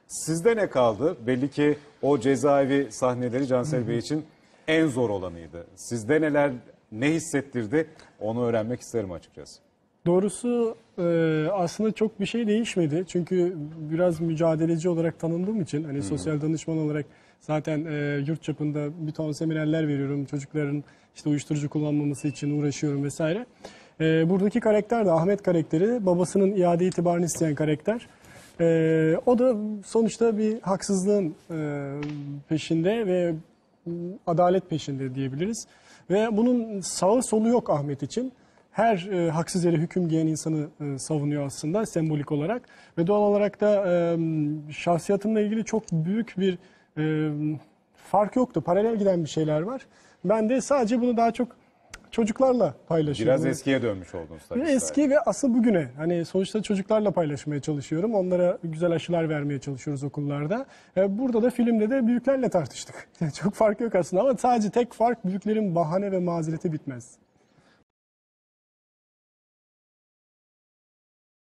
Sizde ne kaldı? Belli ki o cezaevi sahneleri Cansel Bey için en zor olanıydı. Sizde ne hissettirdi? Onu öğrenmek isterim açıkçası. Doğrusu aslında çok bir şey değişmedi. Çünkü biraz mücadeleci olarak tanındığım için hani sosyal danışman olarak zaten yurt çapında bir ton seminerler veriyorum. Çocukların işte uyuşturucu kullanmaması için uğraşıyorum vesaire. Buradaki karakter de Ahmet karakteri, babasının iade itibarını isteyen karakter. O da sonuçta bir haksızlığın peşinde ve adalet peşinde diyebiliriz. Ve bunun sağı solu yok Ahmet için. Her haksız yere hüküm giyen insanı savunuyor aslında sembolik olarak. Ve doğal olarak da şahsiyatımla ilgili çok büyük bir fark yoktu. Paralel giden bir şeyler var. Ben de sadece bunu daha çok çocuklarla paylaşıyorum. Biraz eskiye dönmüş oldunuz tabii. Eski ve asıl bugüne. Hani sonuçta çocuklarla paylaşmaya çalışıyorum. Onlara güzel aşılar vermeye çalışıyoruz okullarda. Burada da filmde de büyüklerle tartıştık. Çok fark yok aslında ama sadece tek fark büyüklerin bahane ve mazereti bitmez.